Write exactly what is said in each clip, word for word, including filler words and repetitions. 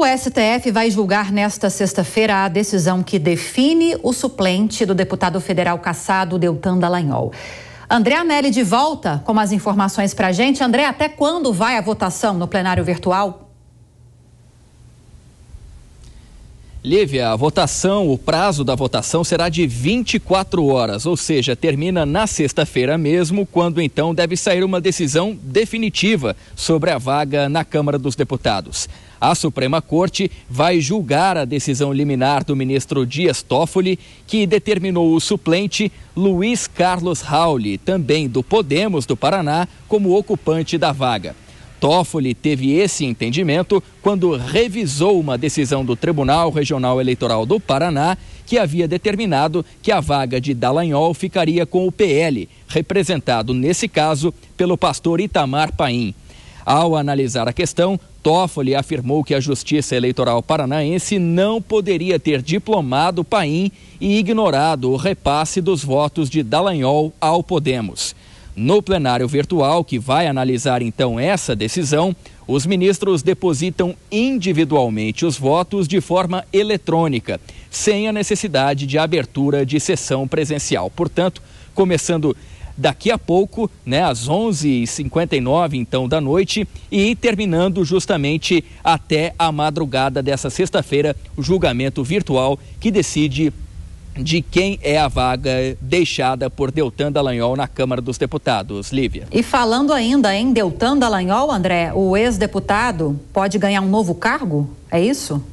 O S T F vai julgar nesta sexta-feira a decisão que define o suplente do deputado federal cassado Deltan Dallagnol. André Anelli de volta com as informações para a gente. André, até quando vai a votação no plenário virtual? Lívia, a votação, o prazo da votação será de vinte e quatro horas, ou seja, termina na sexta-feira mesmo, quando então deve sair uma decisão definitiva sobre a vaga na Câmara dos Deputados. A Suprema Corte vai julgar a decisão liminar do ministro Dias Toffoli, que determinou o suplente Luiz Carlos Rauli, também do Podemos do Paraná, como ocupante da vaga. Toffoli teve esse entendimento quando revisou uma decisão do Tribunal Regional Eleitoral do Paraná, que havia determinado que a vaga de Dallagnol ficaria com o P L, representado nesse caso pelo pastor Itamar Paim. Ao analisar a questão, Toffoli afirmou que a Justiça Eleitoral Paranaense não poderia ter diplomado Paim e ignorado o repasse dos votos de Dallagnol ao Podemos. No plenário virtual, que vai analisar então essa decisão, os ministros depositam individualmente os votos de forma eletrônica, sem a necessidade de abertura de sessão presencial. Portanto, começando daqui a pouco, né, às onze e cinquenta e nove então da noite, e terminando justamente até a madrugada dessa sexta-feira, o julgamento virtual que decide de quem é a vaga deixada por Deltan Dallagnol na Câmara dos Deputados. Lívia. E falando ainda em Deltan Dallagnol, André, o ex-deputado pode ganhar um novo cargo? É isso?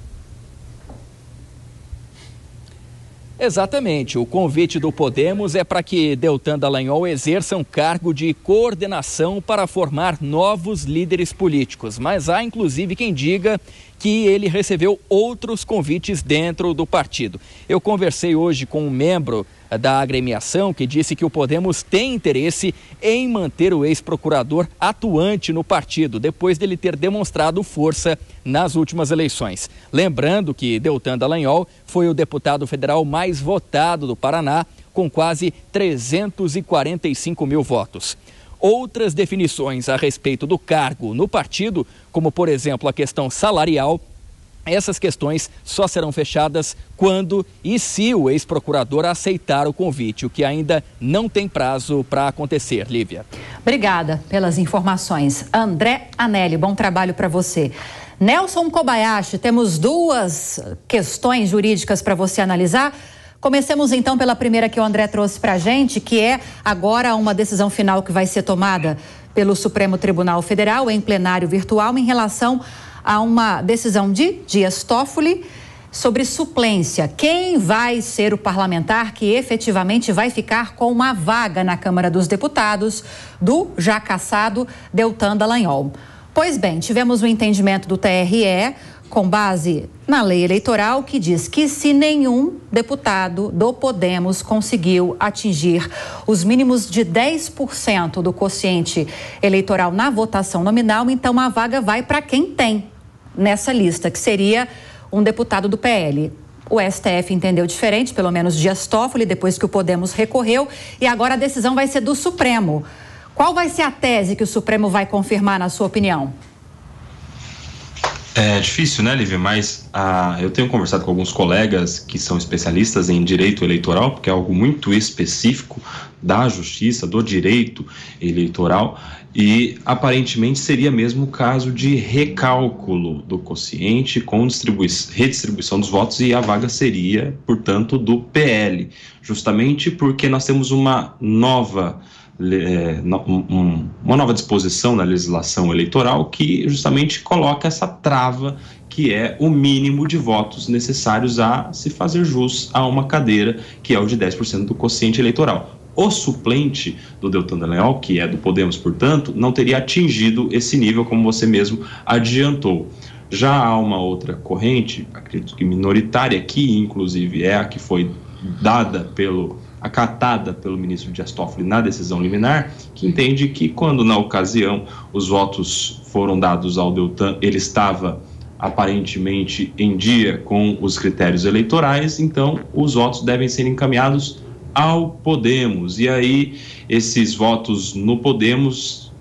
Exatamente. O convite do Podemos é para que Deltan Dallagnol exerça um cargo de coordenação para formar novos líderes políticos. Mas há inclusive quem diga que ele recebeu outros convites dentro do partido. Eu conversei hoje com um membro da agremiação que disse que o Podemos tem interesse em manter o ex-procurador atuante no partido, depois dele ter demonstrado força nas últimas eleições. Lembrando que Deltan Dallagnol foi o deputado federal mais votado do Paraná, com quase trezentos e quarenta e cinco mil votos. Outras definições a respeito do cargo no partido, como por exemplo a questão salarial, essas questões só serão fechadas quando e se o ex-procurador aceitar o convite, o que ainda não tem prazo para acontecer, Lívia. Obrigada pelas informações. André Anelli, bom trabalho para você. Nelson Kobayashi, temos duas questões jurídicas para você analisar. Comecemos então pela primeira que o André trouxe para a gente, que é agora uma decisão final que vai ser tomada pelo Supremo Tribunal Federal em plenário virtual em relação a uma decisão de Dias Toffoli sobre suplência. Quem vai ser o parlamentar que efetivamente vai ficar com uma vaga na Câmara dos Deputados do já cassado Deltan Dallagnol? Pois bem, tivemos o entendimento do T R E com base na lei eleitoral que diz que se nenhum deputado do Podemos conseguiu atingir os mínimos de dez por cento do quociente eleitoral na votação nominal, então a vaga vai para quem tem nessa lista, que seria um deputado do P L. O S T F entendeu diferente, pelo menos Dias Toffoli, depois que o Podemos recorreu, e agora a decisão vai ser do Supremo. Qual vai ser a tese que o Supremo vai confirmar, na sua opinião? É difícil, né, Lívia? Mas ah, eu tenho conversado com alguns colegas que são especialistas em direito eleitoral, porque é algo muito específico da justiça, do direito eleitoral, e aparentemente seria mesmo o caso de recálculo do quociente com distribui- redistribuição dos votos, e a vaga seria, portanto, do P L, justamente porque nós temos uma nova É, um, uma nova disposição na legislação eleitoral que justamente coloca essa trava, que é o mínimo de votos necessários a se fazer jus a uma cadeira, que é o de dez por cento do quociente eleitoral. O suplente do Deltan Dallagnol, que é do Podemos, portanto, não teria atingido esse nível, como você mesmo adiantou. Já há uma outra corrente, acredito que minoritária, que inclusive é a que foi dada pelo acatada pelo ministro Dias Toffoli na decisão liminar, que entende que quando na ocasião os votos foram dados ao Deltan, ele estava aparentemente em dia com os critérios eleitorais, então os votos devem ser encaminhados ao Podemos, e aí esses votos no Podemos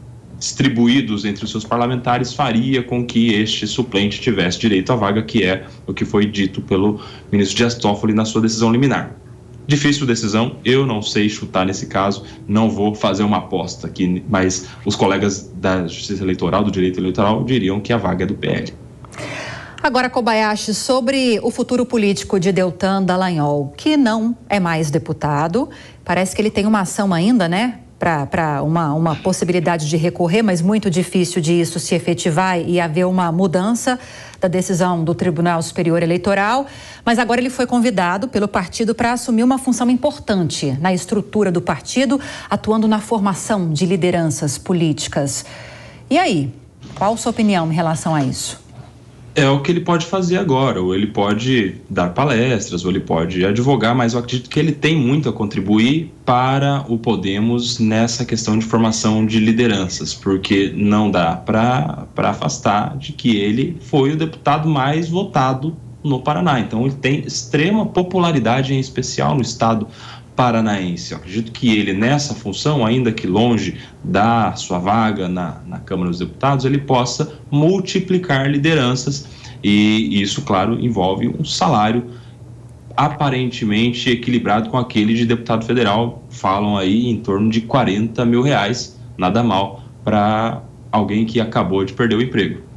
distribuídos entre os seus parlamentares faria com que este suplente tivesse direito à vaga, que é o que foi dito pelo ministro Dias Toffoli na sua decisão liminar. Difícil decisão, eu não sei chutar nesse caso, não vou fazer uma aposta aqui, mas os colegas da Justiça Eleitoral, do Direito Eleitoral, diriam que a vaga é do P L. Agora, Kobayashi, sobre o futuro político de Deltan Dallagnol, que não é mais deputado, parece que ele tem uma ação ainda, né, para uma, uma possibilidade de recorrer, mas muito difícil de isso se efetivar e haver uma mudança da decisão do Tribunal Superior Eleitoral. Mas agora ele foi convidado pelo partido para assumir uma função importante na estrutura do partido, atuando na formação de lideranças políticas. E aí, qual a sua opinião em relação a isso? É o que ele pode fazer agora, ou ele pode dar palestras, ou ele pode advogar, mas eu acredito que ele tem muito a contribuir para o Podemos nessa questão de formação de lideranças, porque não dá para para afastar de que ele foi o deputado mais votado no Paraná. Então ele tem extrema popularidade, em especial no estado paranaense. Eu acredito que ele, nessa função, ainda que longe da sua vaga na, na Câmara dos Deputados, ele possa multiplicar lideranças, e isso, claro, envolve um salário aparentemente equilibrado com aquele de deputado federal. Falam aí em torno de quarenta mil reais, nada mal para alguém que acabou de perder o emprego.